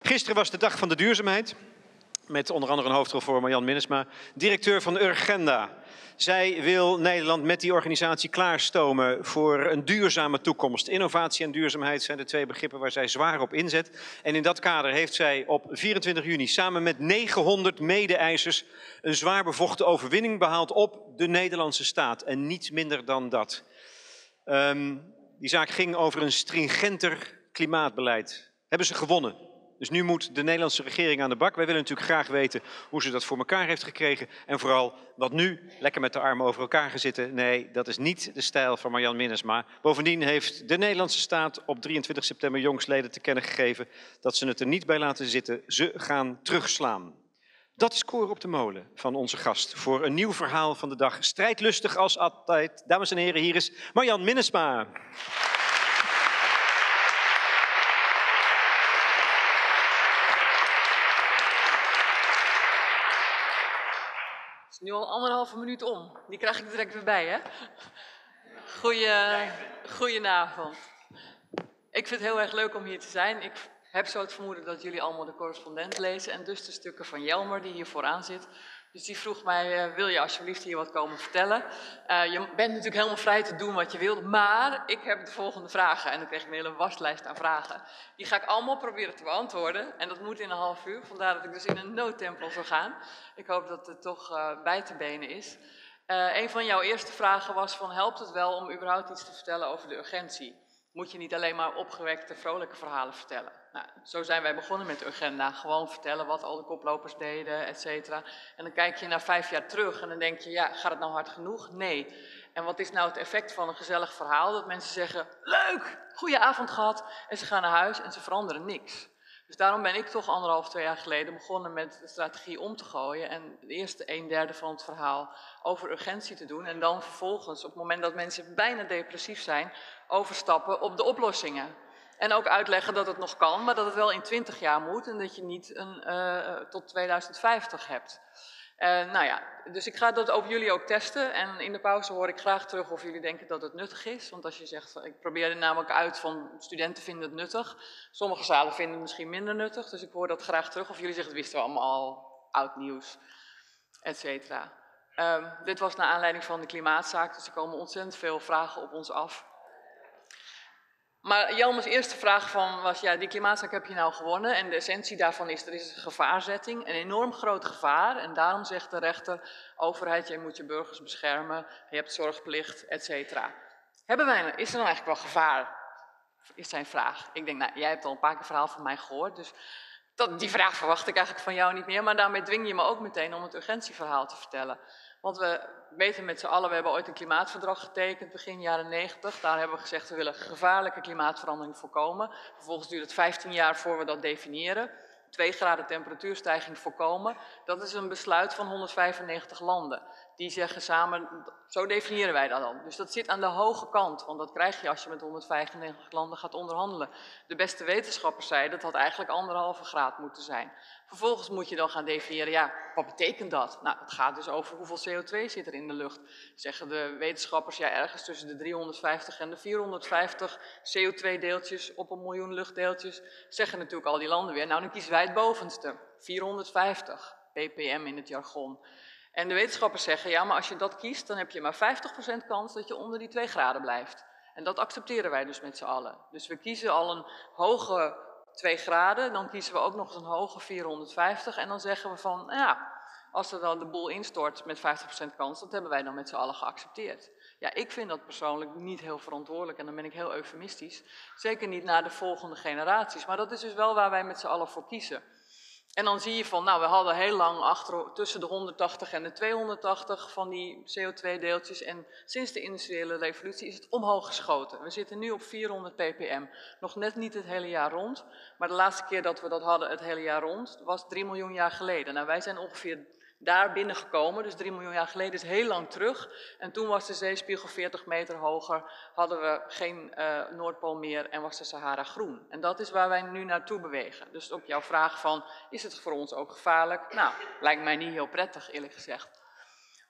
Gisteren was de dag van de duurzaamheid. Met onder andere een hoofdrol voor Marjan Minnesma, directeur van Urgenda. Zij wil Nederland met die organisatie klaarstomen voor een duurzame toekomst. Innovatie en duurzaamheid zijn de twee begrippen waar zij zwaar op inzet. En in dat kader heeft zij op 24 juni samen met 900 mede-eisers een zwaar bevochten overwinning behaald op de Nederlandse staat. En niets minder dan dat. Die zaak ging over een stringenter klimaatbeleid. Hebben ze gewonnen. Dus nu moet de Nederlandse regering aan de bak. Wij willen natuurlijk graag weten hoe ze dat voor elkaar heeft gekregen. En vooral wat nu, lekker met de armen over elkaar gaan zitten. Nee, dat is niet de stijl van Marjan Minnesma. Bovendien heeft de Nederlandse staat op 23 september jongstleden te kennen gegeven dat ze het er niet bij laten zitten. Ze gaan terugslaan. Dat is koren op de molen van onze gast voor een nieuw verhaal van de dag. Strijdlustig als altijd. Dames en heren, hier is Marjan Minnesma. Het is nu al 1,5 minuut om. Die krijg ik direct weer bij, hè? Goedenavond. Ik vind het heel erg leuk om hier te zijn. Ik heb zo het vermoeden dat jullie allemaal de correspondent lezen en dus de stukken van Jelmer die hier vooraan zit. Dus die vroeg mij, wil je alsjeblieft hier wat komen vertellen? Je bent natuurlijk helemaal vrij te doen wat je wilt, maar ik heb de volgende vragen. En dan kreeg ik een hele waslijst aan vragen. Die ga ik allemaal proberen te beantwoorden. En dat moet in een half uur, vandaar dat ik dus in een noodtempo zal gaan. Ik hoop dat het toch bij te benen is. Een van jouw eerste vragen was van, helpt het wel om überhaupt iets te vertellen over de urgentie? Moet je niet alleen maar opgewekte, vrolijke verhalen vertellen? Nou, zo zijn wij begonnen met de Urgenda. Gewoon vertellen wat al de koplopers deden, et cetera. En dan kijk je naar 5 jaar terug en dan denk je, ja, gaat het nou hard genoeg? Nee. En wat is nou het effect van een gezellig verhaal? Dat mensen zeggen, leuk, goeie avond gehad. En ze gaan naar huis en ze veranderen niks. Dus daarom ben ik toch 1,5, 2 jaar geleden begonnen met de strategie om te gooien. En de eerste 1/3 van het verhaal over urgentie te doen. En dan vervolgens, op het moment dat mensen bijna depressief zijn, overstappen op de oplossingen. En ook uitleggen dat het nog kan, maar dat het wel in 20 jaar moet en dat je niet tot 2050 hebt. Nou ja, dus ik ga dat over jullie ook testen en in de pauze hoor ik graag terug of jullie denken dat het nuttig is. Want als je zegt, ik probeer er namelijk uit van studenten vinden het nuttig, sommige zalen vinden het misschien minder nuttig, dus ik hoor dat graag terug of jullie zeggen, het wisten we allemaal al, oud nieuws, et cetera. Dit was naar aanleiding van de klimaatzaak, dus er komen ontzettend veel vragen op ons af. Maar Jelmers eerste vraag was, ja, die klimaatzaak heb je nou gewonnen en de essentie daarvan is, er is een gevaarzetting, een enorm groot gevaar en daarom zegt de rechter, overheid, jij moet je burgers beschermen, je hebt zorgplicht, et cetera. Is er nou eigenlijk wel gevaar? Is zijn vraag. Ik denk, nou, jij hebt al een paar keer het verhaal van mij gehoord, dus die vraag verwacht ik eigenlijk van jou niet meer, maar daarmee dwing je me ook meteen om het urgentieverhaal te vertellen. Want we weten met z'n allen, we hebben ooit een klimaatverdrag getekend, begin jaren 90. Daar hebben we gezegd, we willen gevaarlijke klimaatverandering voorkomen. Vervolgens duurt het 15 jaar voor we dat definiëren. 2 graden temperatuurstijging voorkomen. Dat is een besluit van 195 landen. Die zeggen samen, zo definiëren wij dat dan. Dus dat zit aan de hoge kant, want dat krijg je als je met 195 landen gaat onderhandelen. De beste wetenschappers zeiden, dat had eigenlijk 1,5 graad moeten zijn. Vervolgens moet je dan gaan definiëren, ja, wat betekent dat? Nou, het gaat dus over hoeveel CO2 zit er in de lucht. Zeggen de wetenschappers, ja, ergens tussen de 350 en de 450 CO2-deeltjes op 1 miljoen luchtdeeltjes. Zeggen natuurlijk al die landen weer, nou, dan kiezen wij het bovenste. 450 ppm in het jargon. En de wetenschappers zeggen, ja, maar als je dat kiest, dan heb je maar 50% kans dat je onder die 2 graden blijft. En dat accepteren wij dus met z'n allen. Dus we kiezen al een hoge 2 graden, dan kiezen we ook nog eens een hoge 450 en dan zeggen we van, nou ja, als er dan de boel instort met 50% kans, dat hebben wij dan met z'n allen geaccepteerd. Ja, ik vind dat persoonlijk niet heel verantwoordelijk en dan ben ik heel eufemistisch. Zeker niet naar de volgende generaties, maar dat is dus wel waar wij met z'n allen voor kiezen. En dan zie je van, nou, we hadden heel lang tussen de 180 en de 280 van die CO2-deeltjes. En sinds de industriële revolutie is het omhoog geschoten. We zitten nu op 400 ppm. Nog net niet het hele jaar rond. Maar de laatste keer dat we dat hadden het hele jaar rond, was 3 miljoen jaar geleden. Nou, wij zijn ongeveer daar binnengekomen, dus 3 miljoen jaar geleden is heel lang terug. En toen was de zeespiegel 40 meter hoger, hadden we geen Noordpool meer en was de Sahara groen. En dat is waar wij nu naartoe bewegen. Dus op jouw vraag van, is het voor ons ook gevaarlijk? Nou, lijkt mij niet heel prettig, eerlijk gezegd.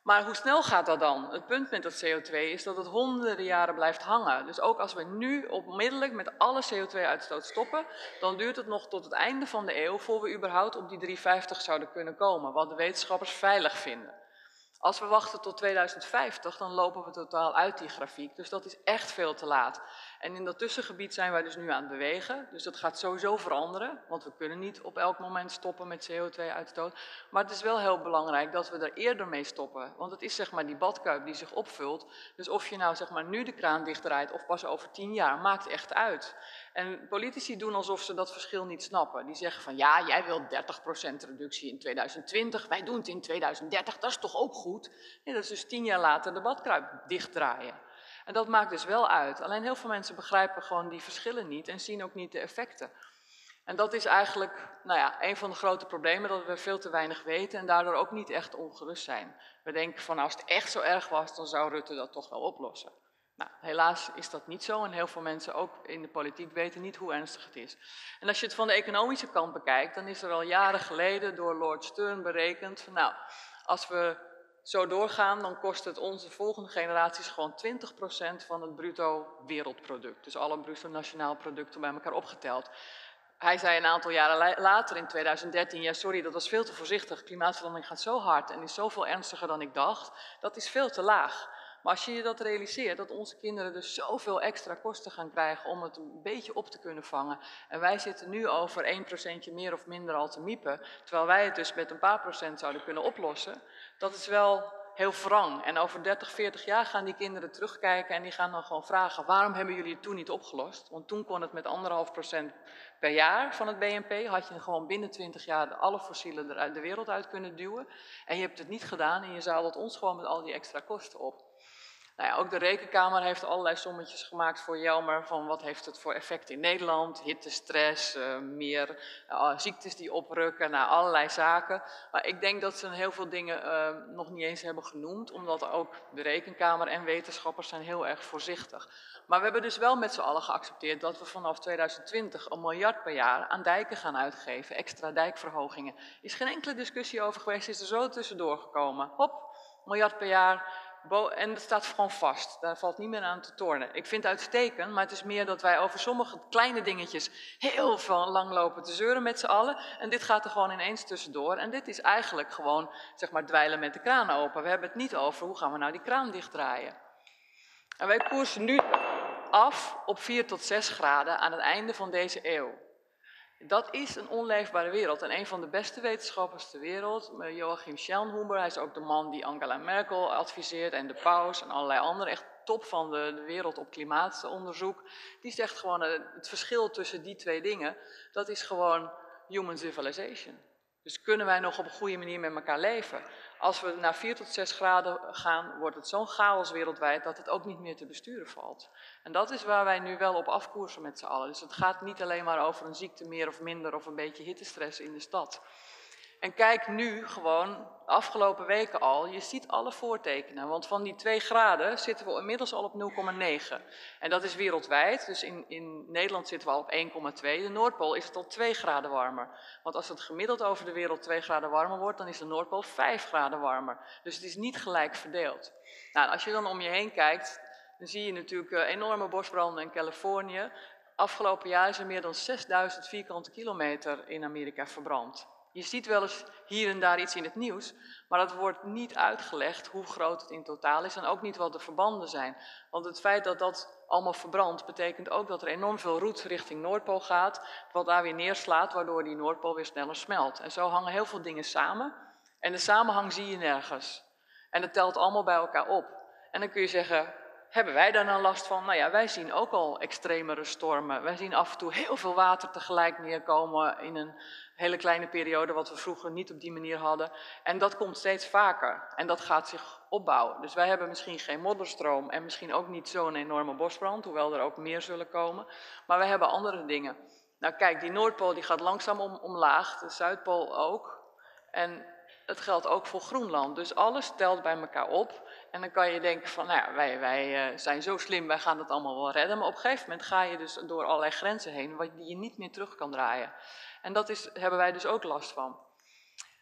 Maar hoe snel gaat dat dan? Het punt met dat CO2 is dat het honderden jaren blijft hangen. Dus ook als we nu onmiddellijk met alle CO2-uitstoot stoppen, dan duurt het nog tot het einde van de eeuw voor we überhaupt op die 350 zouden kunnen komen, wat de wetenschappers veilig vinden. Als we wachten tot 2050, dan lopen we totaal uit die grafiek. Dus dat is echt veel te laat. En in dat tussengebied zijn wij dus nu aan het bewegen. Dus dat gaat sowieso veranderen, want we kunnen niet op elk moment stoppen met CO2-uitstoot. Maar het is wel heel belangrijk dat we er eerder mee stoppen. Want het is zeg maar die badkuip die zich opvult. Dus of je nou zeg maar nu de kraan dichtdraait of pas over 10 jaar, maakt echt uit. En politici doen alsof ze dat verschil niet snappen. Die zeggen van ja, jij wilt 30% reductie in 2020, wij doen het in 2030, dat is toch ook goed? Nee, dat is dus 10 jaar later de badkuip dichtdraaien. En dat maakt dus wel uit. Alleen heel veel mensen begrijpen gewoon die verschillen niet en zien ook niet de effecten. En dat is eigenlijk een van de grote problemen, dat we veel te weinig weten en daardoor ook niet echt ongerust zijn. We denken van als het echt zo erg was, dan zou Rutte dat toch wel oplossen. Nou, helaas is dat niet zo en heel veel mensen, ook in de politiek, weten niet hoe ernstig het is. En als je het van de economische kant bekijkt, dan is er al jaren geleden door Lord Stern berekend van als we zo doorgaan, dan kost het onze volgende generaties gewoon 20% van het bruto wereldproduct. Dus alle bruto nationaal producten bij elkaar opgeteld. Hij zei een aantal jaren later, in 2013, ja sorry, dat was veel te voorzichtig. Klimaatverandering gaat zo hard en is zoveel ernstiger dan ik dacht. Dat is veel te laag. Maar als je je dat realiseert, dat onze kinderen dus zoveel extra kosten gaan krijgen om het een beetje op te kunnen vangen. En wij zitten nu over 1% meer of minder al te miepen, terwijl wij het dus met een paar procent zouden kunnen oplossen. Dat is wel heel wrang. En over 30, 40 jaar gaan die kinderen terugkijken en die gaan dan gewoon vragen, waarom hebben jullie het toen niet opgelost? Want toen kon het met 1,5% per jaar van het BNP, had je gewoon binnen 20 jaar alle fossielen de wereld uit kunnen duwen. En je hebt het niet gedaan en je zadelt ons gewoon met al die extra kosten op. Ook de Rekenkamer heeft allerlei sommetjes gemaakt voor Jelmer van wat heeft het voor effect in Nederland, hittestress, meer ziektes die oprukken, allerlei zaken. Maar ik denk dat ze heel veel dingen nog niet eens hebben genoemd, omdat ook de Rekenkamer en wetenschappers zijn heel erg voorzichtig. Maar we hebben dus wel met z'n allen geaccepteerd dat we vanaf 2020 1 miljard per jaar aan dijken gaan uitgeven, extra dijkverhogingen. Er is geen enkele discussie over geweest, is er zo tussendoor gekomen. Hop, 1 miljard per jaar. En het staat gewoon vast, daar valt niet meer aan te tornen. Ik vind het uitstekend, maar het is meer dat wij over sommige kleine dingetjes heel veel lang lopen te zeuren met z'n allen. En dit gaat er gewoon ineens tussendoor. En dit is eigenlijk gewoon, zeg maar, dweilen met de kraan open. We hebben het niet over hoe gaan we nou die kraan dichtdraaien. En wij koersen nu af op 4 tot 6 graden aan het einde van deze eeuw. Dat is een onleefbare wereld. En een van de beste wetenschappers ter wereld, Joachim Schellnhuber, hij is ook de man die Angela Merkel adviseert en de paus en allerlei anderen, echt top van de wereld op klimaatonderzoek, die zegt gewoon het verschil tussen die twee dingen, dat is gewoon human civilization. Dus kunnen wij nog op een goede manier met elkaar leven? Als we naar 4 tot 6 graden gaan, wordt het zo'n chaos wereldwijd dat het ook niet meer te besturen valt. En dat is waar wij nu wel op afkoersen met z'n allen. Dus het gaat niet alleen maar over een ziekte meer of minder of een beetje hittestress in de stad. En kijk nu gewoon, de afgelopen weken al, je ziet alle voortekenen. Want van die 2 graden zitten we inmiddels al op 0,9. En dat is wereldwijd, dus in Nederland zitten we al op 1,2. De Noordpool is het al 2 graden warmer. Want als het gemiddeld over de wereld 2 graden warmer wordt, dan is de Noordpool 5 graden warmer. Dus het is niet gelijk verdeeld. Nou, als je dan om je heen kijkt, dan zie je natuurlijk enorme bosbranden in Californië. Afgelopen jaar is er meer dan 6000 vierkante kilometer in Amerika verbrand. Je ziet wel eens hier en daar iets in het nieuws, maar dat wordt niet uitgelegd hoe groot het in totaal is en ook niet wat de verbanden zijn. Want het feit dat dat allemaal verbrandt, betekent ook dat er enorm veel roet richting Noordpool gaat, wat daar weer neerslaat, waardoor die Noordpool weer sneller smelt. En zo hangen heel veel dingen samen en de samenhang zie je nergens. En het telt allemaal bij elkaar op. En dan kun je zeggen, hebben wij daar nou last van? Nou ja, wij zien ook al extremere stormen. Wij zien af en toe heel veel water tegelijk neerkomen in een hele kleine periode, wat we vroeger niet op die manier hadden. En dat komt steeds vaker en dat gaat zich opbouwen. Dus wij hebben misschien geen modderstroom en misschien ook niet zo'n enorme bosbrand, hoewel er ook meer zullen komen. Maar wij hebben andere dingen. Nou kijk, die Noordpool die gaat langzaam omlaag, de Zuidpool ook. En het geldt ook voor Groenland. Dus alles telt bij elkaar op. En dan kan je denken van, nou ja, wij zijn zo slim, wij gaan dat allemaal wel redden. Maar op een gegeven moment ga je dus door allerlei grenzen heen, die je niet meer terug kan draaien. En dat hebben wij dus ook last van.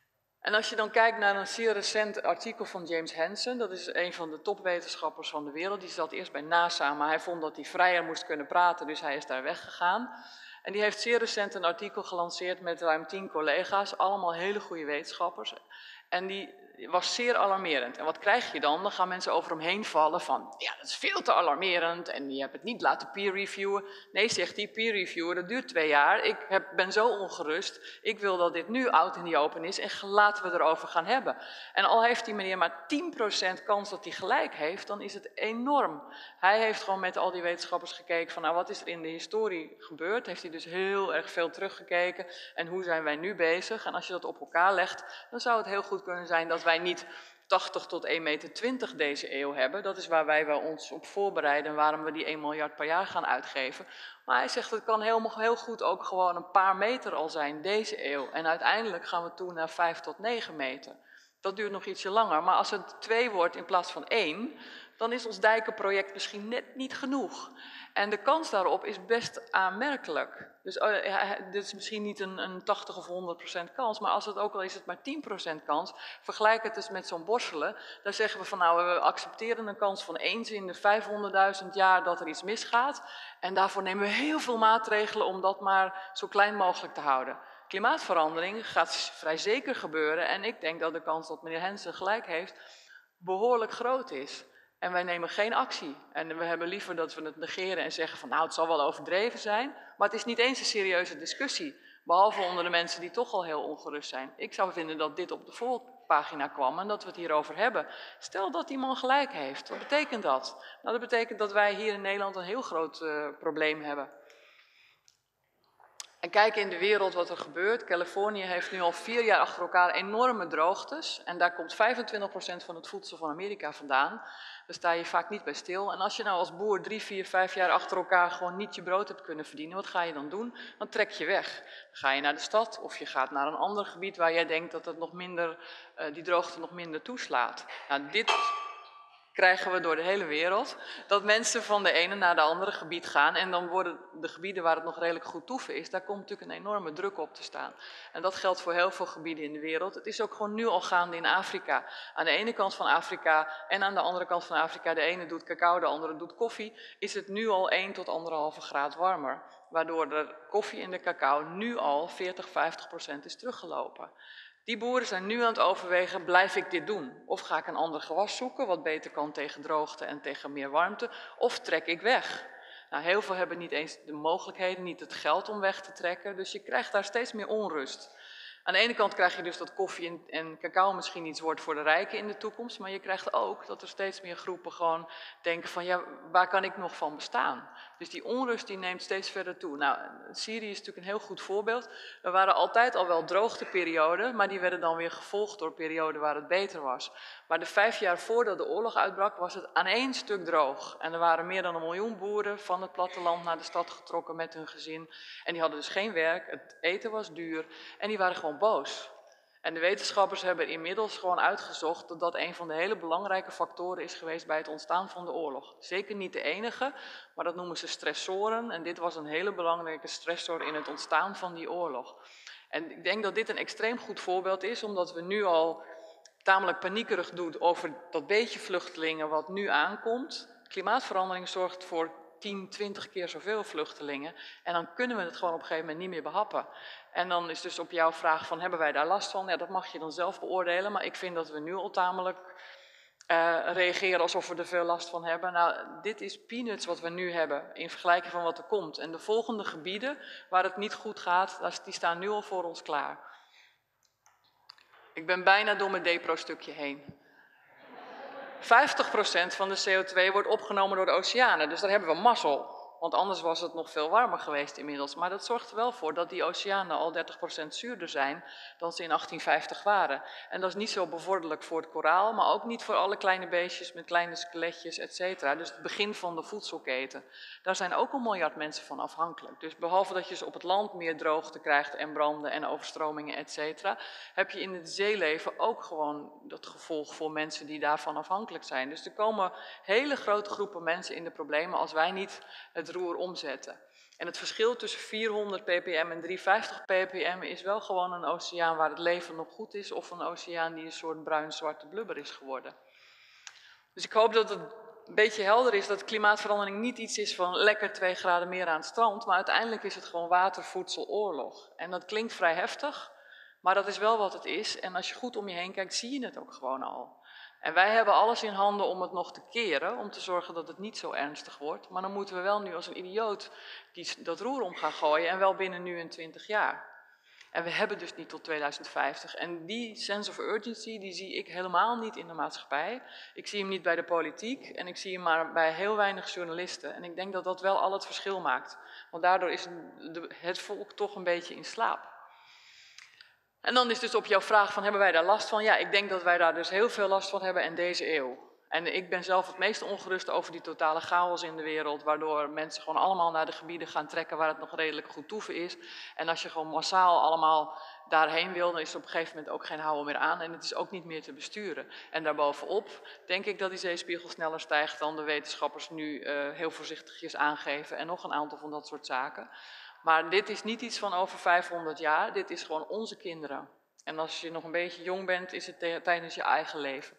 En als je dan kijkt naar een zeer recent artikel van James Hansen, dat is een van de topwetenschappers van de wereld, die zat eerst bij NASA, maar hij vond dat hij vrijer moest kunnen praten, dus hij is daar weggegaan. En die heeft zeer recent een artikel gelanceerd met ruim 10 collega's, allemaal hele goede wetenschappers. En die was zeer alarmerend. En wat krijg je dan? Dan gaan mensen over hem heen vallen van, ja, dat is veel te alarmerend en je hebt het niet laten peer reviewen. Nee, zegt hij, peer reviewen, dat duurt 2 jaar. Ik ben zo ongerust. Ik wil dat dit nu out in the open is en laten we erover gaan hebben. En al heeft die meneer maar 10% kans dat hij gelijk heeft, dan is het enorm. Hij heeft gewoon met al die wetenschappers gekeken van, nou, wat is er in de historie gebeurd? Heeft hij dus heel erg veel teruggekeken en hoe zijn wij nu bezig? En als je dat op elkaar legt, dan zou het heel goed kunnen zijn dat wij niet 80 tot 1,20 meter deze eeuw hebben. Dat is waar wij ons op voorbereiden en waarom we die 1 miljard per jaar gaan uitgeven. Maar hij zegt het kan heel goed ook gewoon een paar meter al zijn deze eeuw. En uiteindelijk gaan we toe naar 5 tot 9 meter. Dat duurt nog ietsje langer. Maar als het 2 wordt in plaats van 1, dan is ons dijkenproject misschien net niet genoeg. En de kans daarop is best aanmerkelijk. Dus dit is misschien niet een 80 of 100% kans, maar als het ook al is het maar 10% kans, vergelijk het eens met zo'n borstelen. Daar zeggen we van nou, we accepteren een kans van eens in de 500.000 jaar dat er iets misgaat. En daarvoor nemen we heel veel maatregelen om dat maar zo klein mogelijk te houden. Klimaatverandering gaat vrij zeker gebeuren en ik denk dat de kans dat meneer Hansen gelijk heeft behoorlijk groot is. En wij nemen geen actie. En we hebben liever dat we het negeren en zeggen van nou, het zal wel overdreven zijn. Maar het is niet eens een serieuze discussie. Behalve onder de mensen die toch al heel ongerust zijn. Ik zou vinden dat dit op de voorpagina kwam en dat we het hierover hebben. Stel dat die man gelijk heeft. Wat betekent dat? Nou, dat betekent dat wij hier in Nederland een heel groot probleem hebben. En kijk in de wereld wat er gebeurt. Californië heeft nu al 4 jaar achter elkaar enorme droogtes. En daar komt 25% van het voedsel van Amerika vandaan. Daar sta je vaak niet bij stil. En als je nou als boer 3, 4, 5 jaar achter elkaar gewoon niet je brood hebt kunnen verdienen, wat ga je dan doen? Dan trek je weg. Dan ga je naar de stad of je gaat naar een ander gebied waar jij denkt dat het nog minder, die droogte nog minder toeslaat. Nou, dit krijgen we door de hele wereld, dat mensen van de ene naar de andere gebied gaan en dan worden de gebieden waar het nog redelijk goed toeven is, daar komt natuurlijk een enorme druk op te staan. En dat geldt voor heel veel gebieden in de wereld. Het is ook gewoon nu al gaande in Afrika. Aan de ene kant van Afrika en aan de andere kant van Afrika, de ene doet cacao, de andere doet koffie, is het nu al 1 tot 1,5 graad warmer. Waardoor de koffie en de cacao nu al 40-50% is teruggelopen. Die boeren zijn nu aan het overwegen, blijf ik dit doen? Of ga ik een ander gewas zoeken, wat beter kan tegen droogte en tegen meer warmte? Of trek ik weg? Nou, heel veel hebben niet eens de mogelijkheden, niet het geld om weg te trekken. Dus je krijgt daar steeds meer onrust. Aan de ene kant krijg je dus dat koffie en cacao misschien iets wordt voor de rijken in de toekomst. Maar je krijgt ook dat er steeds meer groepen gewoon denken van ja, waar kan ik nog van bestaan? Dus die onrust die neemt steeds verder toe. Nou, Syrië is natuurlijk een heel goed voorbeeld. Er waren altijd al wel droogteperioden, maar die werden dan weer gevolgd door perioden waar het beter was. Maar de 5 jaar voordat de oorlog uitbrak was het aan één stuk droog. En er waren meer dan 1 miljoen boeren van het platteland naar de stad getrokken met hun gezin. En die hadden dus geen werk, het eten was duur en die waren gewoon boos. En de wetenschappers hebben inmiddels gewoon uitgezocht dat dat een van de hele belangrijke factoren is geweest bij het ontstaan van de oorlog. Zeker niet de enige, maar dat noemen ze stressoren. En dit was een hele belangrijke stressor in het ontstaan van die oorlog. En ik denk dat dit een extreem goed voorbeeld is, omdat we nu al tamelijk paniekerig doen over dat beetje vluchtelingen wat nu aankomt. Klimaatverandering zorgt voor 10, 20 keer zoveel vluchtelingen. En dan kunnen we het gewoon op een gegeven moment niet meer behappen. En dan is dus op jouw vraag van, hebben wij daar last van? Ja, dat mag je dan zelf beoordelen. Maar ik vind dat we nu al tamelijk reageren alsof we er veel last van hebben. Nou, dit is peanuts wat we nu hebben in vergelijking van wat er komt. En de volgende gebieden waar het niet goed gaat, die staan nu al voor ons klaar. Ik ben bijna door mijn Depro-stukje heen. 50% van de CO2 wordt opgenomen door de oceanen, dus daar hebben we mazzel. Want anders was het nog veel warmer geweest inmiddels. Maar dat zorgt er wel voor dat die oceanen al 30% zuurder zijn dan ze in 1850 waren. En dat is niet zo bevorderlijk voor het koraal, maar ook niet voor alle kleine beestjes met kleine skeletjes, et cetera. Dus het begin van de voedselketen. Daar zijn ook 1 miljard mensen van afhankelijk. Dus behalve dat je op het land meer droogte krijgt en branden en overstromingen, et cetera, heb je in het zeeleven ook gewoon dat gevolg voor mensen die daarvan afhankelijk zijn. Dus er komen hele grote groepen mensen in de problemen als wij niet het roer omzetten. En het verschil tussen 400 ppm en 350 ppm is wel gewoon een oceaan waar het leven nog goed is, of een oceaan die een soort bruin-zwarte blubber is geworden. Dus ik hoop dat het een beetje helder is dat klimaatverandering niet iets is van lekker 2 graden meer aan het strand, maar uiteindelijk is het gewoon water-voedsel-oorlog. En dat klinkt vrij heftig, maar dat is wel wat het is. En als je goed om je heen kijkt, zie je het ook gewoon al. En wij hebben alles in handen om het nog te keren, om te zorgen dat het niet zo ernstig wordt. Maar dan moeten we wel nu als een idioot dat roer om gaan gooien en wel binnen nu en 20 jaar. En we hebben dus niet tot 2050. En die sense of urgency, die zie ik helemaal niet in de maatschappij. Ik zie hem niet bij de politiek en ik zie hem maar bij heel weinig journalisten. En ik denk dat dat wel al het verschil maakt. Want daardoor is het volk toch een beetje in slaap. En dan is dus op jouw vraag van, hebben wij daar last van? Ja, ik denk dat wij daar dus heel veel last van hebben in deze eeuw. En ik ben zelf het meest ongerust over die totale chaos in de wereld, waardoor mensen gewoon allemaal naar de gebieden gaan trekken waar het nog redelijk goed toeven is. En als je gewoon massaal allemaal daarheen wil, dan is er op een gegeven moment ook geen houden meer aan en het is ook niet meer te besturen. En daarbovenop denk ik dat die zeespiegel sneller stijgt dan de wetenschappers nu heel voorzichtigjes aangeven en nog een aantal van dat soort zaken. Maar dit is niet iets van over 500 jaar, dit is gewoon onze kinderen. En als je nog een beetje jong bent, is het tijdens je eigen leven.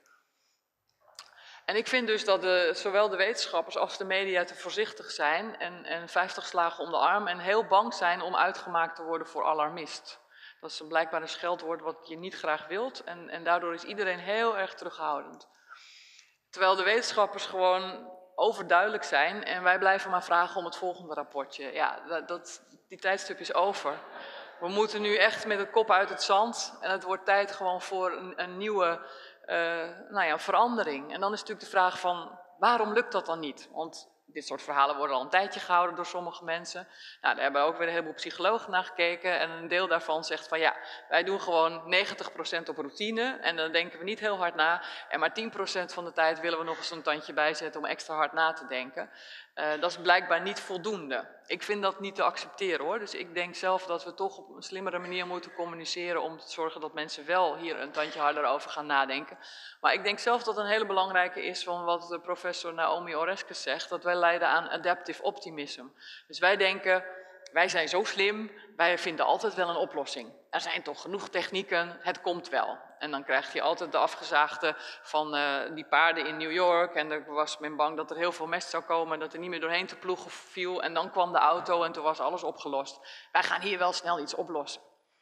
En ik vind dus dat zowel de wetenschappers als de media te voorzichtig zijn en 50 slagen om de arm en heel bang zijn om uitgemaakt te worden voor alarmist. Dat is blijkbaar een scheldwoord wat je niet graag wilt en daardoor is iedereen heel erg terughoudend. Terwijl de wetenschappers gewoon overduidelijk zijn en wij blijven maar vragen om het volgende rapportje. Ja, die tijdstip is over. We moeten nu echt met de kop uit het zand en het wordt tijd gewoon voor een nieuwe verandering. En dan is natuurlijk de vraag van, waarom lukt dat dan niet? Want dit soort verhalen worden al een tijdje gehouden door sommige mensen. Nou, daar hebben ook weer een heleboel psychologen naar gekeken. En een deel daarvan zegt van ja, wij doen gewoon 90% op routine. En dan denken we niet heel hard na. En maar 10% van de tijd willen we nog eens een tandje bijzetten om extra hard na te denken. Dat is blijkbaar niet voldoende. Ik vind dat niet te accepteren hoor. Dus ik denk zelf dat we toch op een slimmere manier moeten communiceren om te zorgen dat mensen wel hier een tandje harder over gaan nadenken. Maar ik denk zelf dat een hele belangrijke is van wat de professor Naomi Oreskes zegt, dat wij leiden aan adaptive optimism. Dus wij denken, wij zijn zo slim, wij vinden altijd wel een oplossing. Er zijn toch genoeg technieken, het komt wel. En dan krijg je altijd de afgezaagde van die paarden in New York. En er was men bang dat er heel veel mest zou komen, dat er niet meer doorheen te ploegen viel. En dan kwam de auto en toen was alles opgelost. Wij gaan hier wel snel iets oplossen.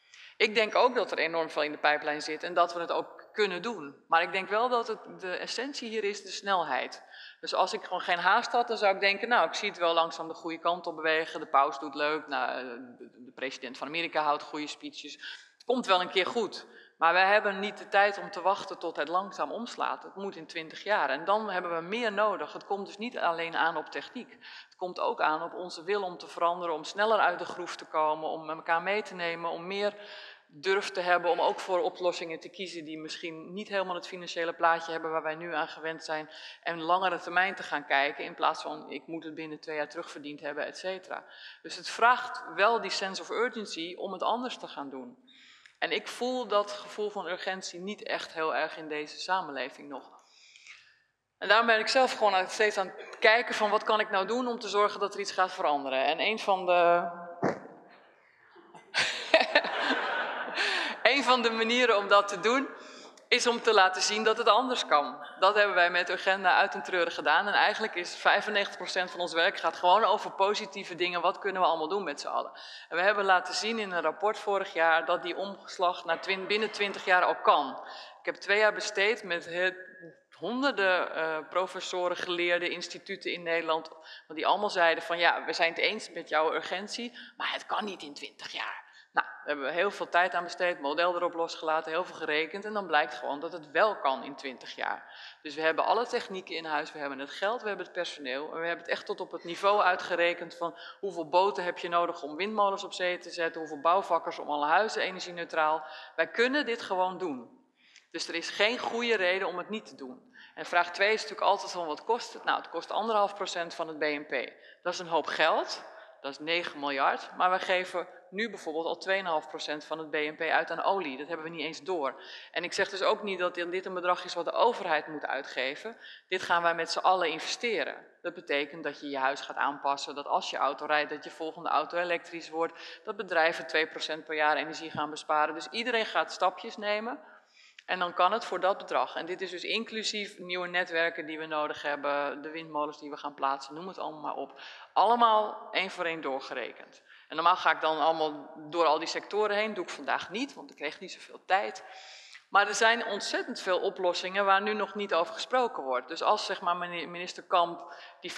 Ik denk ook dat er enorm veel in de pijplijn zit en dat we het ook kunnen doen. Maar ik denk wel dat de essentie hier is de snelheid. Dus als ik gewoon geen haast had, dan zou ik denken, nou, ik zie het wel langzaam de goede kant op bewegen. De paus doet leuk, nou, de president van Amerika houdt goede speeches. Het komt wel een keer goed. Maar wij hebben niet de tijd om te wachten tot het langzaam omslaat. Het moet in 20 jaar en dan hebben we meer nodig. Het komt dus niet alleen aan op techniek. Het komt ook aan op onze wil om te veranderen, om sneller uit de groef te komen, om met elkaar mee te nemen, om meer durf te hebben om ook voor oplossingen te kiezen die misschien niet helemaal het financiële plaatje hebben waar wij nu aan gewend zijn en langere termijn te gaan kijken in plaats van ik moet het binnen 2 jaar terugverdiend hebben, et cetera. Dus het vraagt wel die sense of urgency om het anders te gaan doen. En ik voel dat gevoel van urgentie niet echt heel erg in deze samenleving nog. En daarom ben ik zelf gewoon steeds aan het kijken van wat kan ik nou doen om te zorgen dat er iets gaat veranderen. En een van de manieren om dat te doen is om te laten zien dat het anders kan. Dat hebben wij met Urgenda uit en treuren gedaan. En eigenlijk is 95% van ons werk gaat gewoon over positieve dingen. Wat kunnen we allemaal doen met z'n allen? En we hebben laten zien in een rapport vorig jaar dat die omslag binnen 20 jaar ook kan. Ik heb 2 jaar besteed met honderden professoren, geleerden, instituten in Nederland. Want die allemaal zeiden van ja, we zijn het eens met jouw urgentie, maar het kan niet in 20 jaar. Nou, daar hebben we heel veel tijd aan besteed, model erop losgelaten, heel veel gerekend. En dan blijkt gewoon dat het wel kan in 20 jaar. Dus we hebben alle technieken in huis, we hebben het geld, we hebben het personeel. En we hebben het echt tot op het niveau uitgerekend van hoeveel boten heb je nodig om windmolens op zee te zetten. Hoeveel bouwvakkers om alle huizen energie-neutraal. Wij kunnen dit gewoon doen. Dus er is geen goede reden om het niet te doen. En vraag 2 is natuurlijk altijd van wat kost het? Nou, het kost 1,5% van het BNP. Dat is een hoop geld. Dat is 9 miljard, maar we geven nu bijvoorbeeld al 2,5% van het BNP uit aan olie. Dat hebben we niet eens door. En ik zeg dus ook niet dat dit een bedrag is wat de overheid moet uitgeven. Dit gaan wij met z'n allen investeren. Dat betekent dat je je huis gaat aanpassen, dat als je auto rijdt, dat je volgende auto elektrisch wordt. Dat bedrijven 2% per jaar energie gaan besparen. Dus iedereen gaat stapjes nemen. En dan kan het voor dat bedrag. En dit is dus inclusief nieuwe netwerken die we nodig hebben, de windmolens die we gaan plaatsen, noem het allemaal maar op. Allemaal één voor één doorgerekend. En normaal ga ik dan allemaal door al die sectoren heen, doe ik vandaag niet, want ik kreeg niet zoveel tijd. Maar er zijn ontzettend veel oplossingen waar nu nog niet over gesproken wordt. Dus als zeg maar minister Kamp die 25%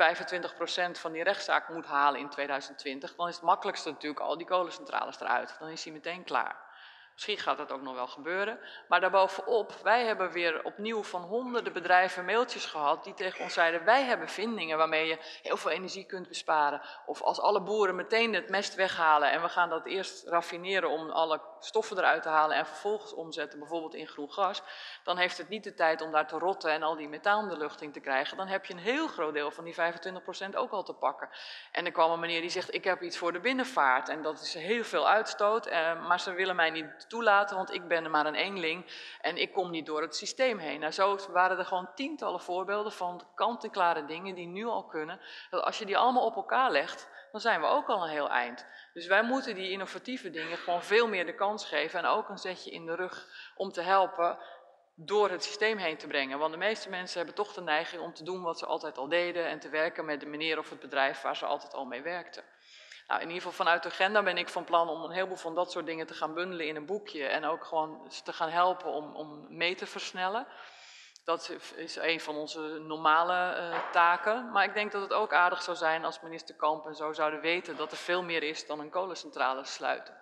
van die rechtszaak moet halen in 2020, dan is het makkelijkste natuurlijk al die kolencentrales eruit. Dan is hij meteen klaar. Misschien gaat dat ook nog wel gebeuren. Maar daarbovenop, wij hebben weer opnieuw van honderden bedrijven mailtjes gehad die tegen ons zeiden, wij hebben vindingen waarmee je heel veel energie kunt besparen. Of als alle boeren meteen het mest weghalen en we gaan dat eerst raffineren om alle stoffen eruit te halen en vervolgens omzetten, bijvoorbeeld in groen gas, dan heeft het niet de tijd om daar te rotten en al die methaan de lucht in te krijgen. Dan heb je een heel groot deel van die 25% ook al te pakken. En er kwam een meneer die zegt, ik heb iets voor de binnenvaart en dat is heel veel uitstoot, maar ze willen mij niet toelaten, want ik ben maar een eenling en ik kom niet door het systeem heen. Nou, zo waren er gewoon tientallen voorbeelden van kant-en-klare dingen die nu al kunnen. Dat als je die allemaal op elkaar legt, dan zijn we ook al een heel eind. Dus wij moeten die innovatieve dingen gewoon veel meer de kans geven en ook een zetje in de rug om te helpen door het systeem heen te brengen. Want de meeste mensen hebben toch de neiging om te doen wat ze altijd al deden en te werken met de meneer of het bedrijf waar ze altijd al mee werkten. Nou, in ieder geval vanuit de agenda ben ik van plan om een heleboel van dat soort dingen te gaan bundelen in een boekje en ook gewoon te gaan helpen om mee te versnellen. Dat is een van onze normale taken. Maar ik denk dat het ook aardig zou zijn als minister Kamp en zo zouden weten dat er veel meer is dan een kolencentrale sluiten.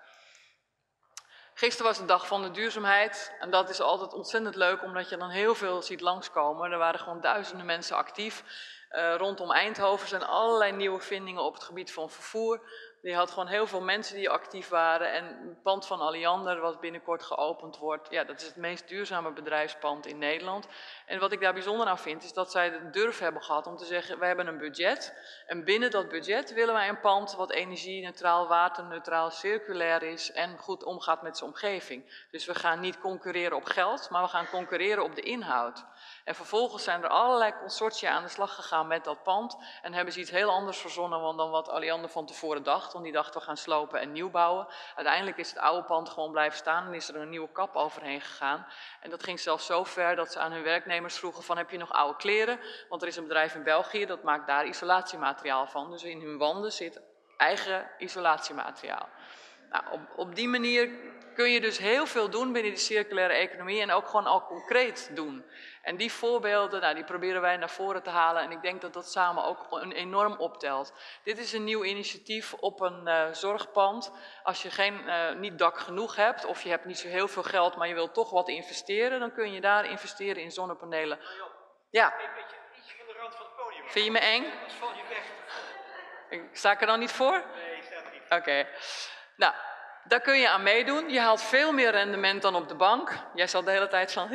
Gisteren was de dag van de duurzaamheid en dat is altijd ontzettend leuk omdat je dan heel veel ziet langskomen. Er waren gewoon duizenden mensen actief. Rondom Eindhoven zijn allerlei nieuwe vindingen op het gebied van vervoer. Je had gewoon heel veel mensen die actief waren en het pand van Alliander wat binnenkort geopend wordt. Ja, dat is het meest duurzame bedrijfspand in Nederland. En wat ik daar bijzonder aan vind is dat zij de durf hebben gehad om te zeggen, wij hebben een budget. En binnen dat budget willen wij een pand wat energie-neutraal, waterneutraal, circulair is en goed omgaat met zijn omgeving. Dus we gaan niet concurreren op geld, maar we gaan concurreren op de inhoud. En vervolgens zijn er allerlei consortia aan de slag gegaan met dat pand en hebben ze iets heel anders verzonnen dan wat Alliander van tevoren dacht. Want die dacht, we gaan slopen en nieuw bouwen. Uiteindelijk is het oude pand gewoon blijven staan en is er een nieuwe kap overheen gegaan. En dat ging zelfs zo ver dat ze aan hun werknemers vroegen van, heb je nog oude kleren? Want er is een bedrijf in België, dat maakt daar isolatiemateriaal van. Dus in hun wanden zit eigen isolatiemateriaal. Nou, op die manier kun je dus heel veel doen binnen de circulaire economie en ook gewoon al concreet doen. En die voorbeelden, nou, die proberen wij naar voren te halen en ik denk dat dat samen ook enorm optelt. Dit is een nieuw initiatief op een zorgpand. Als je niet dak genoeg hebt of je hebt niet zo heel veel geld, maar je wilt toch wat investeren, dan kun je daar investeren in zonnepanelen. Ja. Een beetje ietsje van de rand van het podium. Vind je me eng? Anders val je weg. Sta ik er dan niet voor? Nee, staat er niet. Oké. Nou, daar kun je aan meedoen. Je haalt veel meer rendement dan op de bank. Jij zal de hele tijd van...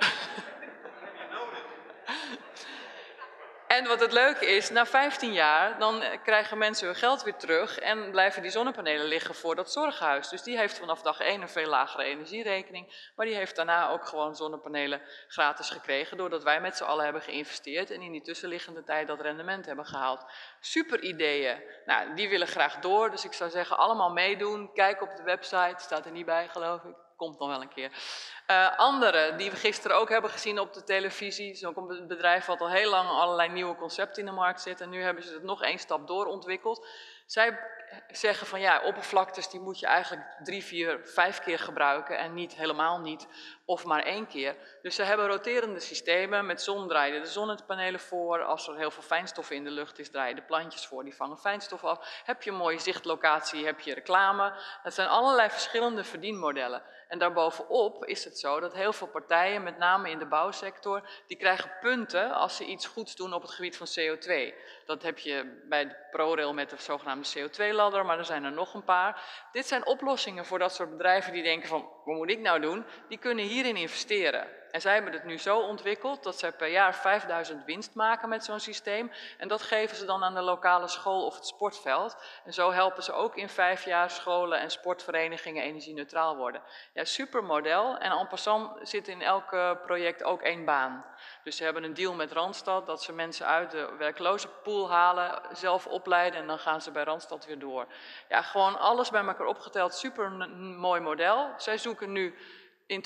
En wat het leuke is, na 15 jaar, dan krijgen mensen hun geld weer terug en blijven die zonnepanelen liggen voor dat zorghuis. Dus die heeft vanaf dag 1 een veel lagere energierekening, maar die heeft daarna ook gewoon zonnepanelen gratis gekregen, doordat wij met z'n allen hebben geïnvesteerd en in die tussenliggende tijd dat rendement hebben gehaald. Super ideeën. Nou, die willen graag door, dus ik zou zeggen allemaal meedoen. Kijk op de website, staat er niet bij geloof ik. Komt nog wel een keer. Andere die we gisteren ook hebben gezien op de televisie. Het is ook een bedrijf wat al heel lang allerlei nieuwe concepten in de markt zet. En nu hebben ze het nog één stap doorontwikkeld. Zij zeggen van ja, oppervlaktes die moet je eigenlijk 3, 4, 5 keer gebruiken. En niet helemaal niet. Of maar 1 keer. Dus ze hebben roterende systemen. Met zon draaien de zonnepanelen voor. Als er heel veel fijnstof in de lucht is, draaien de plantjes voor. Die vangen fijnstof af. Heb je een mooie zichtlocatie, heb je reclame. Dat zijn allerlei verschillende verdienmodellen. En daarbovenop is het zo dat heel veel partijen, met name in de bouwsector, die krijgen punten als ze iets goeds doen op het gebied van CO2. Dat heb je bij de ProRail met de zogenaamde CO2-ladder, maar er zijn er nog een paar. Dit zijn oplossingen voor dat soort bedrijven die denken van, wat moet ik nou doen? Die kunnen hierin investeren. En zij hebben het nu zo ontwikkeld dat zij per jaar 5000 winst maken met zo'n systeem. En dat geven ze dan aan de lokale school of het sportveld. En zo helpen ze ook in 5 jaar scholen en sportverenigingen energie-neutraal worden. Ja, super model. En en passant zit in elk project ook 1 baan. Dus ze hebben een deal met Randstad dat ze mensen uit de werklozenpool halen, zelf opleiden en dan gaan ze bij Randstad weer door. Ja, gewoon alles bij elkaar opgeteld, super mooi model. Zij zoeken nu in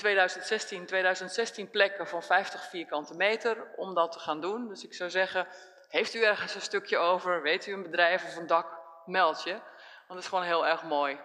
2016 plekken van 50 vierkante meter om dat te gaan doen. Dus ik zou zeggen, heeft u ergens een stukje over, weet u een bedrijf of een dak, meld je. Want dat is gewoon heel erg mooi.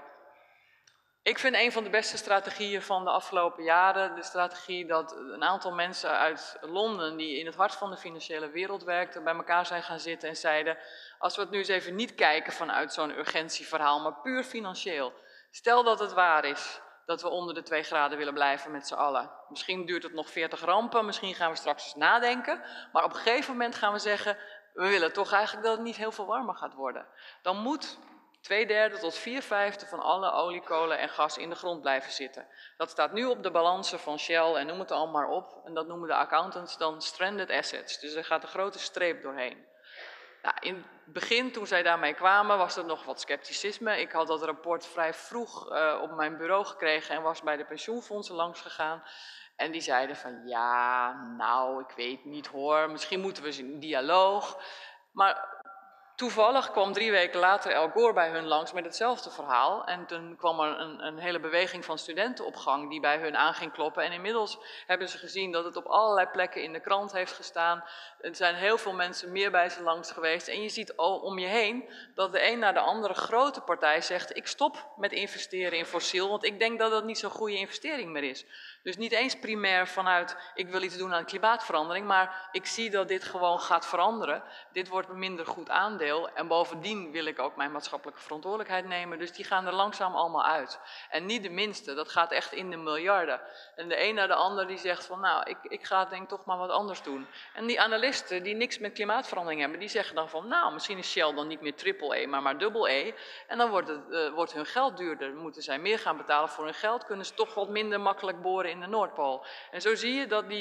Ik vind een van de beste strategieën van de afgelopen jaren de strategie dat een aantal mensen uit Londen, die in het hart van de financiële wereld werkten, bij elkaar zijn gaan zitten en zeiden, als we het nu eens even niet kijken vanuit zo'n urgentieverhaal, maar puur financieel. Stel dat het waar is dat we onder de 2 graden willen blijven met z'n allen. Misschien duurt het nog 40 rampen, misschien gaan we straks eens nadenken, maar op een gegeven moment gaan we zeggen, we willen toch eigenlijk dat het niet heel veel warmer gaat worden. Dan moet 2/3 tot 4/5 van alle olie, kolen en gas in de grond blijven zitten. Dat staat nu op de balansen van Shell en noem het allemaal maar op. En dat noemen de accountants dan stranded assets. Dus er gaat een grote streep doorheen. Nou, in het begin, toen zij daarmee kwamen, was er nog wat scepticisme. Ik had dat rapport vrij vroeg op mijn bureau gekregen en was bij de pensioenfondsen langs gegaan. En die zeiden van, ja, nou, ik weet niet hoor, misschien moeten we eens in dialoog. Maar toevallig kwam 3 weken later Al Gore bij hun langs met hetzelfde verhaal. En toen kwam er een hele beweging van studenten op gang die bij hun aan ging kloppen. En inmiddels hebben ze gezien dat het op allerlei plekken in de krant heeft gestaan. Er zijn heel veel mensen meer bij ze langs geweest. En je ziet om je heen dat de een naar de andere grote partij zegt, ik stop met investeren in fossiel, want ik denk dat dat niet zo'n goede investering meer is. Dus niet eens primair vanuit, ik wil iets doen aan klimaatverandering, maar ik zie dat dit gewoon gaat veranderen. Dit wordt een minder goed aandeel en bovendien wil ik ook mijn maatschappelijke verantwoordelijkheid nemen. Dus die gaan er langzaam allemaal uit. En niet de minste, dat gaat echt in de miljarden. En de een naar de ander die zegt van, nou, ik ga denk toch maar wat anders doen. En die analisten die niks met klimaatverandering hebben, die zeggen dan van, nou, misschien is Shell dan niet meer triple-E, maar dubbel-E. En dan wordt hun geld duurder. Moeten zij meer gaan betalen voor hun geld, kunnen ze toch wat minder makkelijk boren in de Noordpool. En zo zie je dat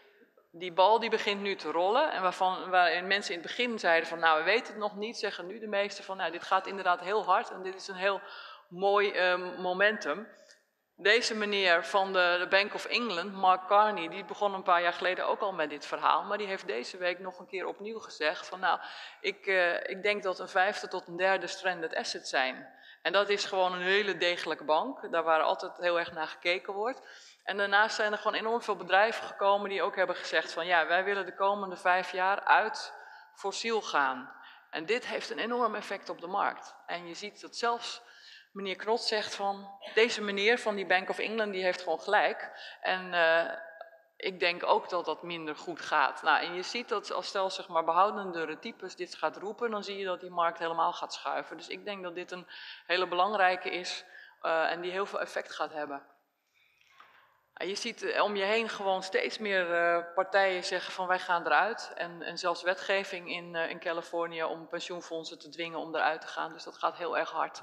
die bal die begint nu te rollen. En waarin mensen in het begin zeiden van, nou, we weten het nog niet, zeggen nu de meesten van, nou, dit gaat inderdaad heel hard en dit is een heel mooi momentum. Deze meneer van de Bank of England, Mark Carney, die begon een paar jaar geleden ook al met dit verhaal, maar die heeft deze week nog een keer opnieuw gezegd van, nou, ik denk dat een 5e tot een 3e stranded asset zijn. En dat is gewoon een hele degelijke bank, daar waar altijd heel erg naar gekeken wordt. En daarnaast zijn er gewoon enorm veel bedrijven gekomen die ook hebben gezegd van, ja, wij willen de komende 5 jaar uit fossiel gaan. En dit heeft een enorm effect op de markt. En je ziet dat zelfs meneer Knot zegt van, deze meneer van die Bank of England, die heeft gewoon gelijk. En ik denk ook dat dat minder goed gaat. Nou, en je ziet dat als stel zeg maar behoudendere types dit gaat roepen, dan zie je dat die markt helemaal gaat schuiven. Dus ik denk dat dit een hele belangrijke is en die heel veel effect gaat hebben. Je ziet om je heen gewoon steeds meer partijen zeggen van wij gaan eruit. En zelfs wetgeving in Californië om pensioenfondsen te dwingen om eruit te gaan. Dus dat gaat heel erg hard.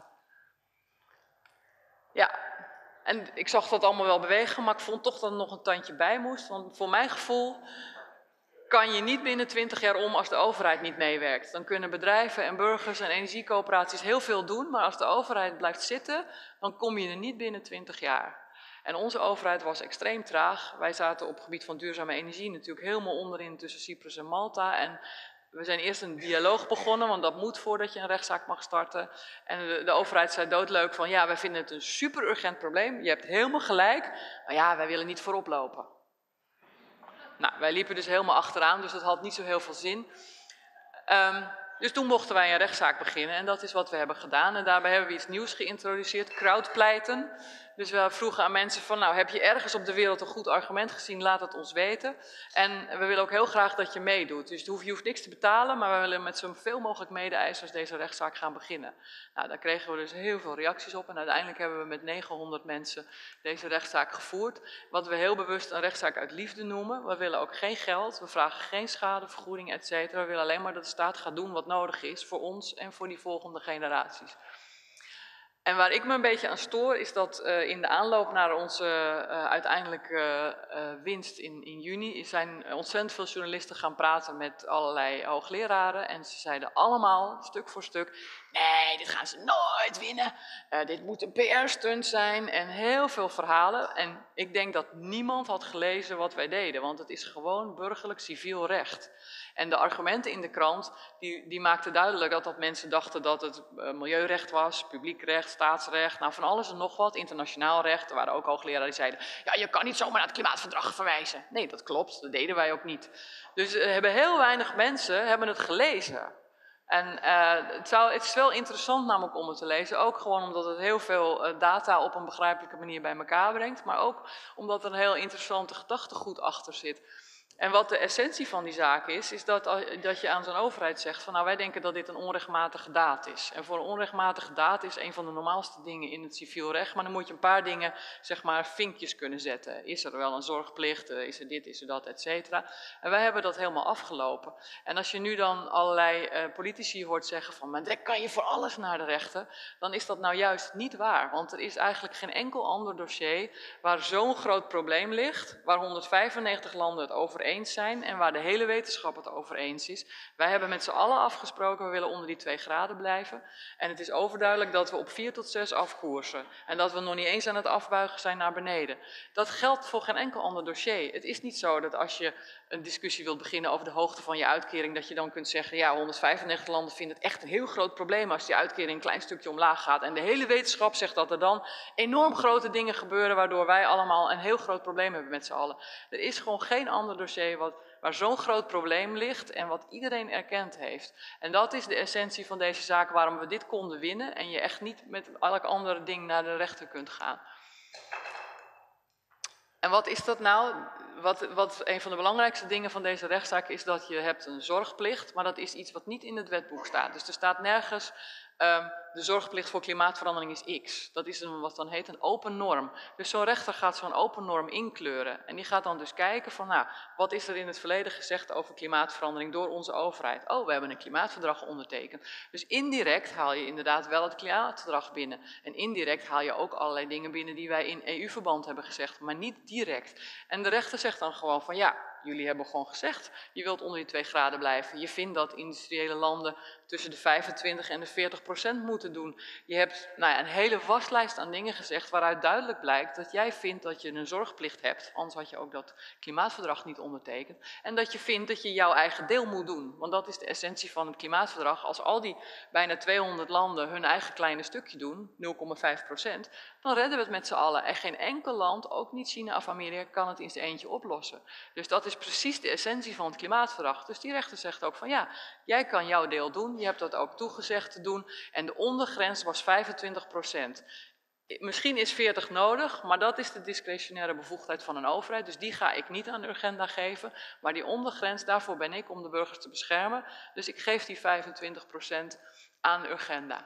Ja, en ik zag dat allemaal wel bewegen, maar ik vond toch dat er nog een tandje bij moest. Want voor mijn gevoel kan je niet binnen 20 jaar om als de overheid niet meewerkt. Dan kunnen bedrijven en burgers en energiecoöperaties heel veel doen, maar als de overheid blijft zitten, dan kom je er niet binnen 20 jaar. En onze overheid was extreem traag. Wij zaten op het gebied van duurzame energie natuurlijk helemaal onderin tussen Cyprus en Malta. En we zijn eerst een dialoog begonnen, want dat moet voordat je een rechtszaak mag starten. En de overheid zei doodleuk van, ja, wij vinden het een super urgent probleem. Je hebt helemaal gelijk, maar ja, wij willen niet voorop lopen. Nou, wij liepen dus helemaal achteraan, dus dat had niet zo heel veel zin. Dus toen mochten wij een rechtszaak beginnen en dat is wat we hebben gedaan. En daarbij hebben we iets nieuws geïntroduceerd, crowdpleiten. Dus we vroegen aan mensen van, nou, heb je ergens op de wereld een goed argument gezien? Laat het ons weten. En we willen ook heel graag dat je meedoet. Dus je hoeft niks te betalen, maar we willen met zoveel mogelijk mede-eisers deze rechtszaak gaan beginnen. Nou, daar kregen we dus heel veel reacties op. En uiteindelijk hebben we met 900 mensen deze rechtszaak gevoerd. Wat we heel bewust een rechtszaak uit liefde noemen. We willen ook geen geld, we vragen geen schadevergoeding, et cetera. We willen alleen maar dat de staat gaat doen wat nodig is voor ons en voor die volgende generaties. En waar ik me een beetje aan stoor is dat in de aanloop naar onze uiteindelijke winst in juni zijn ontzettend veel journalisten gaan praten met allerlei hoogleraren. En ze zeiden allemaal, stuk voor stuk, nee, dit gaan ze nooit winnen. Dit moet een PR-stunt zijn en heel veel verhalen. En ik denk dat niemand had gelezen wat wij deden, want het is gewoon burgerlijk civiel recht. En de argumenten in de krant, die maakten duidelijk dat mensen dachten dat het milieurecht was, publiek recht, staatsrecht, nou van alles en nog wat, internationaal recht. Er waren ook hoogleraren die zeiden, ja, je kan niet zomaar naar het klimaatverdrag verwijzen. Nee, dat klopt, dat deden wij ook niet. Dus heel weinig mensen hebben het gelezen. En het is wel interessant namelijk om het te lezen, ook gewoon omdat het heel veel data op een begrijpelijke manier bij elkaar brengt, maar ook omdat er een heel interessante gedachtegoed achter zit. En wat de essentie van die zaak is dat je aan zo'n overheid zegt van nou wij denken dat dit een onrechtmatige daad is. En voor een onrechtmatige daad is een van de normaalste dingen in het civiel recht, maar dan moet je een paar dingen, zeg maar, vinkjes kunnen zetten. Is er wel een zorgplicht, is er dit, is er dat, et cetera. En wij hebben dat helemaal afgelopen. En als je nu dan allerlei politici hoort zeggen van maar dan kan je voor alles naar de rechter, dan is dat nou juist niet waar. Want er is eigenlijk geen enkel ander dossier waar zo'n groot probleem ligt, waar 195 landen het over eens zijn en waar de hele wetenschap het over eens is. Wij hebben met z'n allen afgesproken, we willen onder die 2 graden blijven. En het is overduidelijk dat we op 4 tot 6 afkoersen. En dat we nog niet eens aan het afbuigen zijn naar beneden. Dat geldt voor geen enkel ander dossier. Het is niet zo dat als je een discussie wilt beginnen over de hoogte van je uitkering, dat je dan kunt zeggen, ja, 195 landen vinden het echt een heel groot probleem als die uitkering een klein stukje omlaag gaat. En de hele wetenschap zegt dat er dan enorm grote dingen gebeuren, waardoor wij allemaal een heel groot probleem hebben met z'n allen. Er is gewoon geen ander dossier waar zo'n groot probleem ligt en wat iedereen erkend heeft. En dat is de essentie van deze zaak, waarom we dit konden winnen en je echt niet met elk ander ding naar de rechter kunt gaan. En wat is dat nou? Wat een van de belangrijkste dingen van deze rechtszaak is dat je hebt een zorgplicht, maar dat is iets wat niet in het wetboek staat. Dus er staat nergens de zorgplicht voor klimaatverandering is X. Dat is wat dan heet een open norm. Dus zo'n rechter gaat zo'n open norm inkleuren. En die gaat dan dus kijken van, nou, wat is er in het verleden gezegd over klimaatverandering door onze overheid? Oh, we hebben een klimaatverdrag ondertekend. Dus indirect haal je inderdaad wel het klimaatverdrag binnen. En indirect haal je ook allerlei dingen binnen die wij in EU-verband hebben gezegd, maar niet direct. En de rechter zegt dan gewoon van, ja, jullie hebben gewoon gezegd, je wilt onder die 2 graden blijven. Je vindt dat industriële landen tussen de 25 en de 40% moeten doen. Je hebt een hele waslijst aan dingen gezegd waaruit duidelijk blijkt dat jij vindt dat je een zorgplicht hebt. Anders had je ook dat klimaatverdrag niet ondertekend. En dat je vindt dat je jouw eigen deel moet doen. Want dat is de essentie van het klimaatverdrag. Als al die bijna 200 landen hun eigen kleine stukje doen, 0,5%, dan redden we het met z'n allen. En geen enkel land, ook niet China of Amerika, kan het in zijn eentje oplossen. Dus dat is precies de essentie van het klimaatverdrag. Dus die rechter zegt ook van ja, jij kan jouw deel doen, je hebt dat ook toegezegd te doen. En de ondergrens was 25%. Misschien is 40 nodig, maar dat is de discretionaire bevoegdheid van een overheid. Dus die ga ik niet aan Urgenda geven. Maar die ondergrens, daarvoor ben ik om de burgers te beschermen. Dus ik geef die 25% aan Urgenda.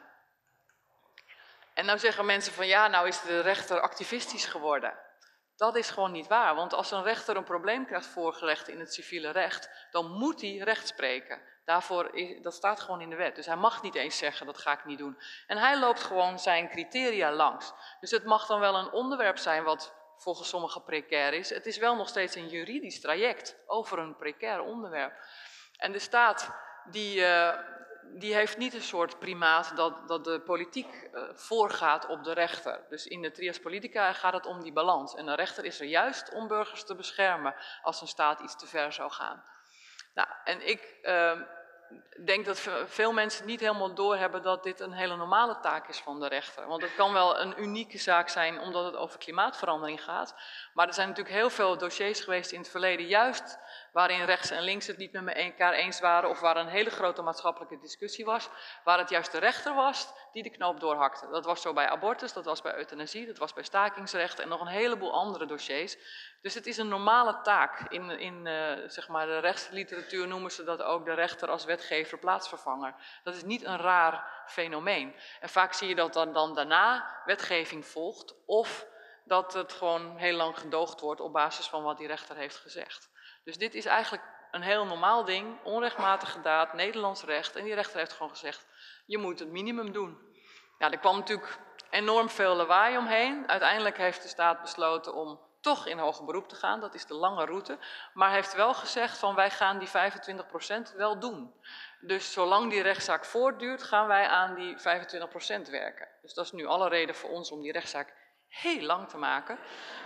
En nou zeggen mensen van ja, nou is de rechter activistisch geworden. Dat is gewoon niet waar, want als een rechter een probleem krijgt voorgelegd in het civiele recht, dan moet hij recht spreken. Dat staat gewoon in de wet. Dus hij mag niet eens zeggen, dat ga ik niet doen. En hij loopt gewoon zijn criteria langs. Dus het mag dan wel een onderwerp zijn wat volgens sommigen precair is. Het is wel nog steeds een juridisch traject over een precair onderwerp. En de staat die heeft niet een soort primaat dat de politiek voorgaat op de rechter. Dus in de trias politica gaat het om die balans. En de rechter is er juist om burgers te beschermen als een staat iets te ver zou gaan. Nou, en ik denk dat veel mensen niet helemaal doorhebben dat dit een hele normale taak is van de rechter. Want het kan wel een unieke zaak zijn omdat het over klimaatverandering gaat. Maar er zijn natuurlijk heel veel dossiers geweest in het verleden, juist waarin rechts en links het niet met elkaar eens waren of waar een hele grote maatschappelijke discussie was, waar het juist de rechter was die de knoop doorhakte. Dat was zo bij abortus, dat was bij euthanasie, dat was bij stakingsrecht en nog een heleboel andere dossiers. Dus het is een normale taak. In zeg maar de rechtsliteratuur noemen ze dat ook de rechter als wetgever plaatsvervanger. Dat is niet een raar fenomeen. En vaak zie je dat dan daarna wetgeving volgt of dat het gewoon heel lang gedoogd wordt op basis van wat die rechter heeft gezegd. Dus dit is eigenlijk een heel normaal ding, onrechtmatige daad, Nederlands recht. En die rechter heeft gewoon gezegd, je moet het minimum doen. Ja, er kwam natuurlijk enorm veel lawaai omheen. Uiteindelijk heeft de staat besloten om toch in hoger beroep te gaan. Dat is de lange route. Maar heeft wel gezegd van wij gaan die 25% wel doen. Dus zolang die rechtszaak voortduurt gaan wij aan die 25% werken. Dus dat is nu alle reden voor ons om die rechtszaak heel lang te maken.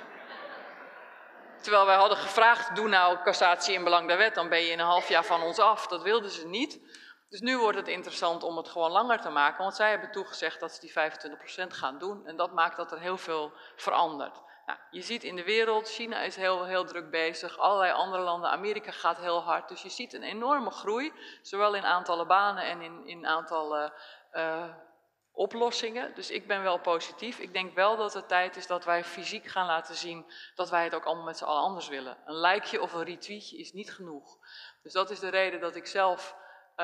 Terwijl wij hadden gevraagd, doe nou cassatie in belang der wet, dan ben je in een half jaar van ons af. Dat wilden ze niet. Dus nu wordt het interessant om het gewoon langer te maken, want zij hebben toegezegd dat ze die 25% gaan doen. En dat maakt dat er heel veel verandert. Nou, je ziet in de wereld, China is heel druk bezig, allerlei andere landen, Amerika gaat heel hard. Dus je ziet een enorme groei, zowel in aantallen banen en in aantallen oplossingen. Dus ik ben wel positief. Ik denk wel dat het tijd is dat wij fysiek gaan laten zien dat wij het ook allemaal met z'n allen anders willen. Een likeje of een retweetje is niet genoeg. Dus dat is de reden dat ik zelf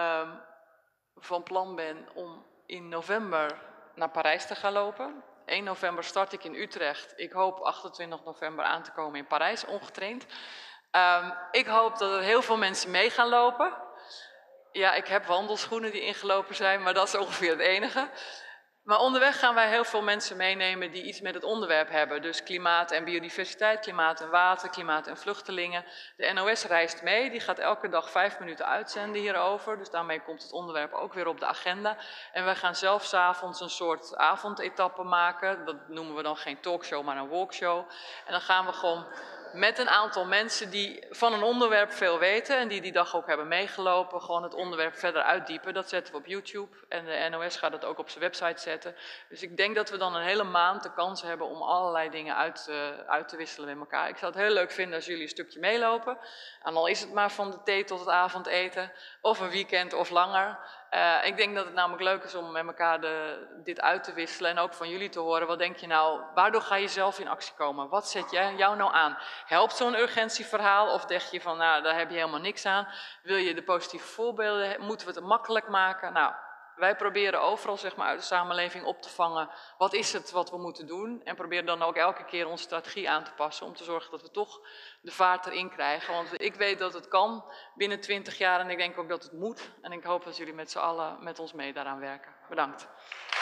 van plan ben om in november naar Parijs te gaan lopen. 1 november start ik in Utrecht. Ik hoop 28 november aan te komen in Parijs, ongetraind. Ik hoop dat er heel veel mensen mee gaan lopen. Ja, ik heb wandelschoenen die ingelopen zijn, maar dat is ongeveer het enige. Maar onderweg gaan wij heel veel mensen meenemen die iets met het onderwerp hebben. Dus klimaat en biodiversiteit, klimaat en water, klimaat en vluchtelingen. De NOS reist mee, die gaat elke dag 5 minuten uitzenden hierover. Dus daarmee komt het onderwerp ook weer op de agenda. En wij gaan zelf 's avonds een soort avondetappe maken. Dat noemen we dan geen talkshow, maar een walkshow. En dan gaan we gewoon met een aantal mensen die van een onderwerp veel weten en die dag ook hebben meegelopen, gewoon het onderwerp verder uitdiepen. Dat zetten we op YouTube en de NOS gaat het ook op zijn website zetten. Dus ik denk dat we dan een hele maand de kans hebben om allerlei dingen uit te wisselen met elkaar. Ik zou het heel leuk vinden als jullie een stukje meelopen. En al is het maar van de thee tot het avondeten, of een weekend of langer. Ik denk dat het namelijk leuk is om met elkaar dit uit te wisselen en ook van jullie te horen. Wat denk je nou, waardoor ga je zelf in actie komen? Wat zet jou nou aan? Helpt zo'n urgentieverhaal of denk je van, nou, daar heb je helemaal niks aan? Wil je de positieve voorbeelden, moeten we het makkelijk maken? Nou, wij proberen overal zeg maar, uit de samenleving op te vangen, wat is het wat we moeten doen? En proberen dan ook elke keer onze strategie aan te passen om te zorgen dat we toch de vaart erin krijgen. Want ik weet dat het kan binnen 20 jaar en ik denk ook dat het moet. En ik hoop dat jullie met z'n allen met ons mee daaraan werken. Bedankt.